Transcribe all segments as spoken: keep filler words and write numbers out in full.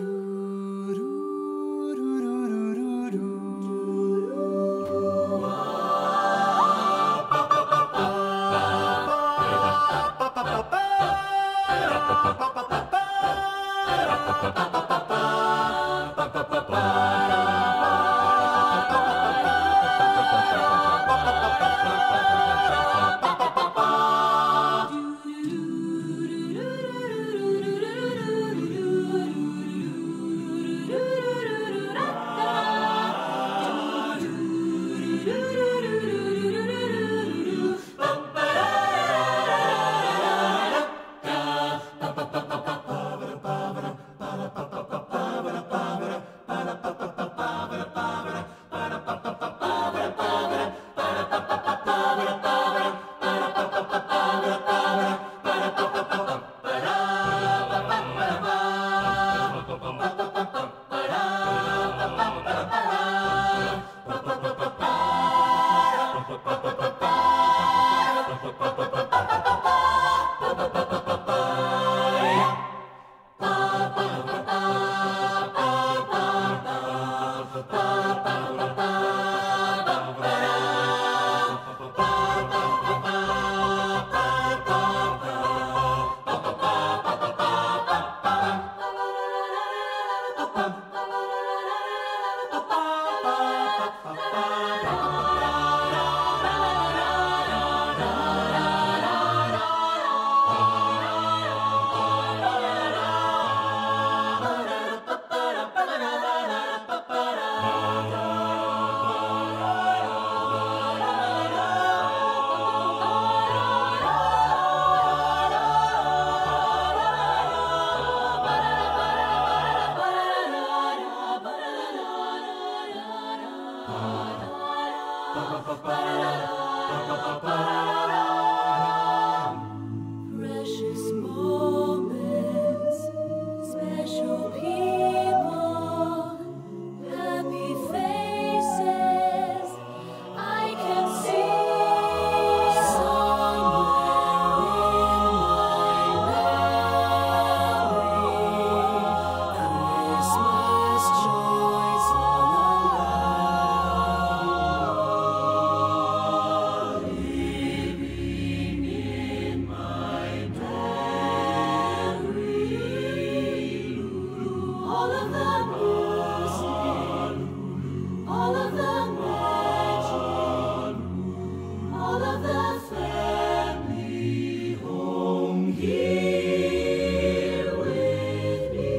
Precious moments, special people, happy faces, I can see somewhere in my memory, Christmas joys all around, living in my memory, all of the music, all of the magic, all of the family home here with me.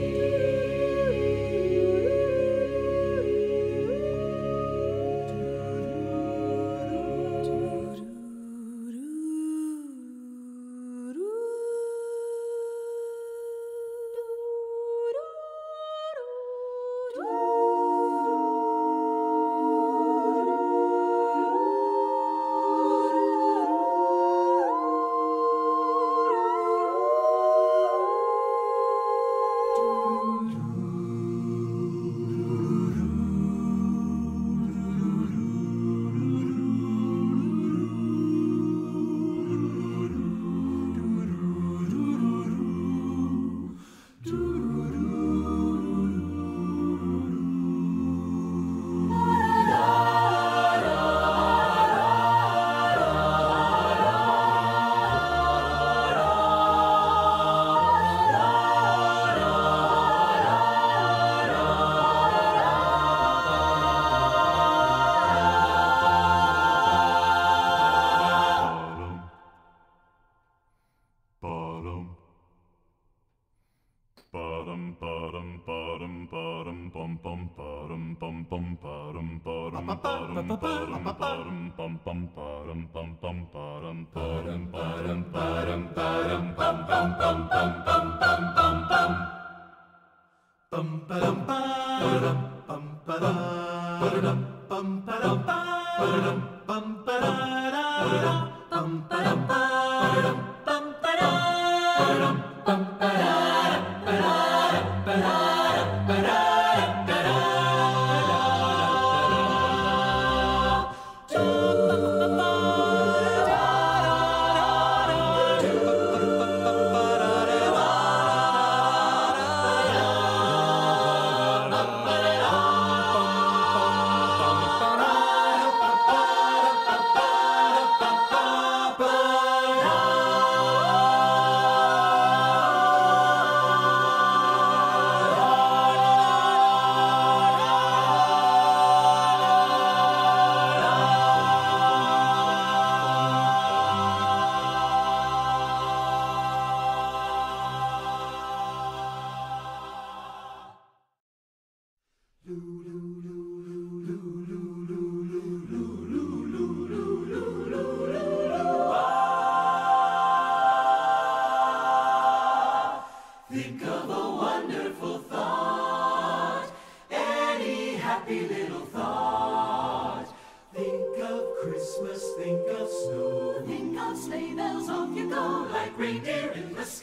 happy little thought. Think of Christmas, think of snow, think of sleigh bells, off you go, like reindeer in the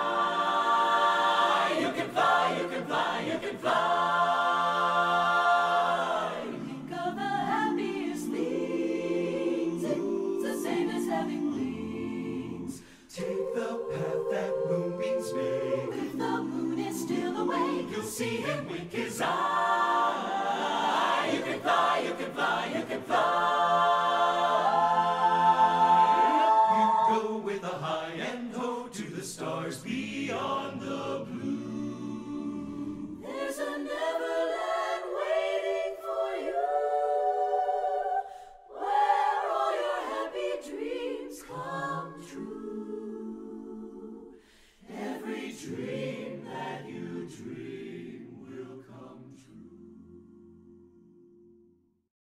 sky. You can fly, you can fly, you can fly. Think of the happiest things, it's the same as having wings. Take the path that moonbeams make, if the moon is still awake, you'll see him wink his eye.